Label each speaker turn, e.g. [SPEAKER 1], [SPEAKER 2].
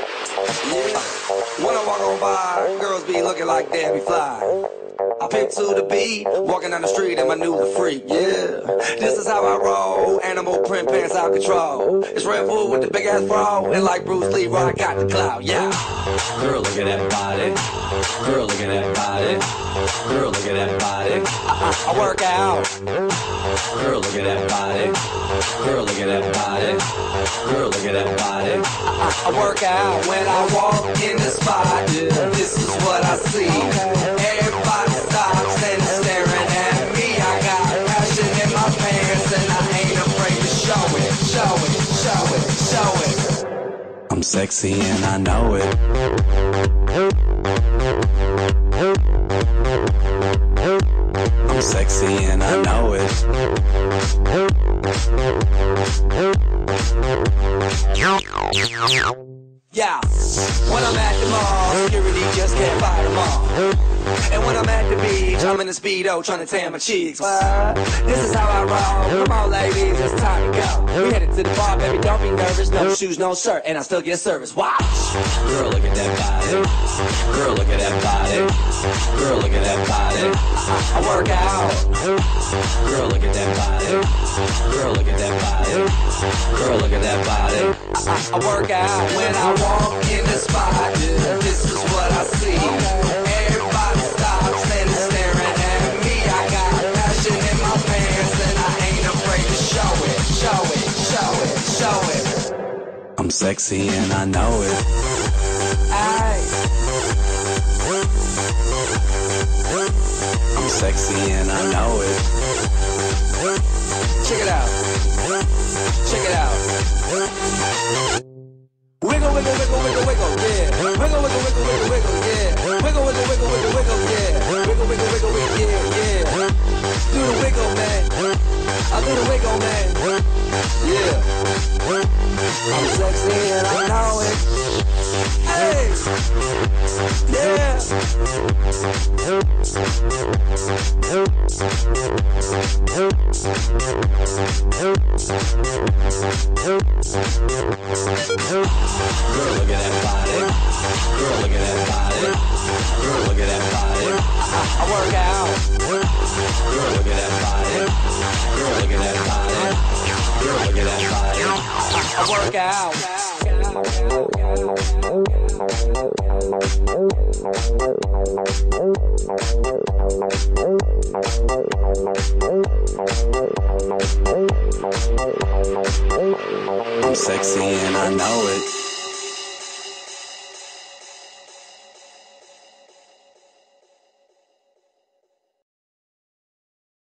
[SPEAKER 1] When I walk on by, girls be looking like they be fly. I pick to the beat, walking down the street and my new the freak, yeah. This is how I roll, animal print pants out control. It's Red Bull with the big ass bra, and like Bruce Lee, I got the clout, yeah. Girl, look at that body. Girl, look at that body. Girl, look at that body. I work out. Girl, look at that body. Girl, look at that body. Girl, look at that body. I work out when I walk in the spot. This is what I see. Everybody stops and is staring at me. I got passion in my pants and I ain't afraid to show it, show it, show it, show it. I'm sexy and I know it. I'm sexy and I know it. Yeah, when I'm at the mall, security just can't fight them all. And when I'm at the beach, I'm in a Speedo trying to tan my cheeks. This is how I roll. Come on, ladies, it's time to go. We headed to the bar, baby, don't be nervous. No shoes, no shirt, and I still get service. Watch. Girl, look at that body. Girl, look at that body. Girl, look at that body. I work out. Girl, look at that body. Girl, look at that body. Girl, look at that body. I work out when I walk in the spot. This is what I see. Everybody stops and is staring at me. I got passion in my pants and I ain't afraid to show it, show it, show it, show it. I'm sexy and I know it. I'm sexy and I know it. Check it out. Check it out. Wiggle, wiggle, wiggle, wiggle, wiggle, yeah. Wiggle, wiggle, wiggle, wiggle, wiggle, yeah. Wiggle, wiggle, wiggle, wiggle, wiggle, yeah. Wiggle, wiggle, wiggle, wiggle, yeah, yeah. Do the wiggle, man. I do the wiggle, man. Yeah. I'm sexy and I know it. Hey. Yeah. Girl, look at that body. Girl, look at that body. Girl, look at that body. I work out. Girl, look at that body. Girl, look at that body. Girl, look at that body. I work out. I'm sexy and I know it.